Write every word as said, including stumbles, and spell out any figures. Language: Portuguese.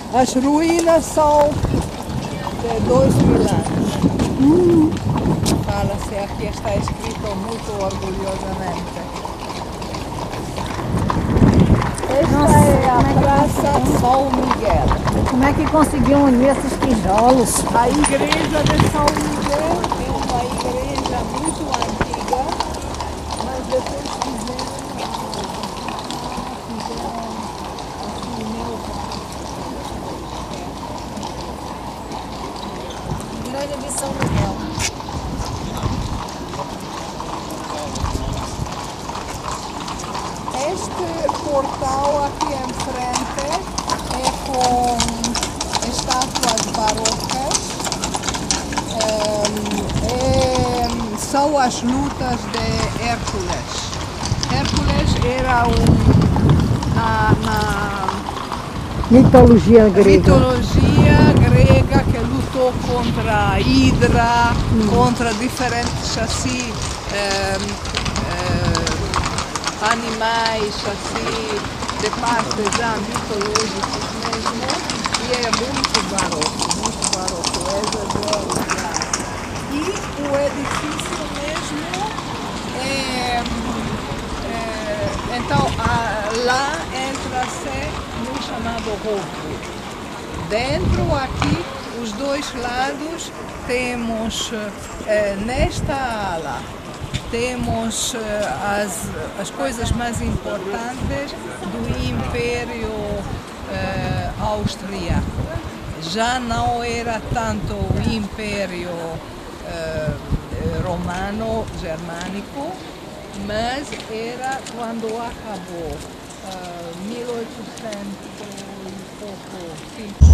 As ruínas são de dois mil anos. Hum. Fala-se aqui, está escrito muito orgulhosamente. Esta Nossa, é a como é que Praça São Miguel. Como é que conseguiam unir esses tijolos? A igreja de São Miguel é uma igreja muito antiga, mas depois fizeram, fizeram assim, Igreja de São Miguel. Este portal aqui em frente é com estátuas barrocas. É, são as lutas de Hércules. Hércules era um, na, na Mitologia grega. mitologia grega que lutou contra a Hidra, hum. contra diferentes assim, eh, eh, animais assim, de parte já mitológicos mesmo, e é muito barroco, muito barroco, é exagerado. E o edifício mesmo é, é então a, lá entra-se no chamado roco. Dentro aqui, os dois lados, temos eh, nesta ala temos eh, as, as coisas mais importantes do Império eh, Austríaco. Já não era tanto o Império eh, Romano Germânico, mas era quando acabou, uh, mil e oitocentos e pouco, sim.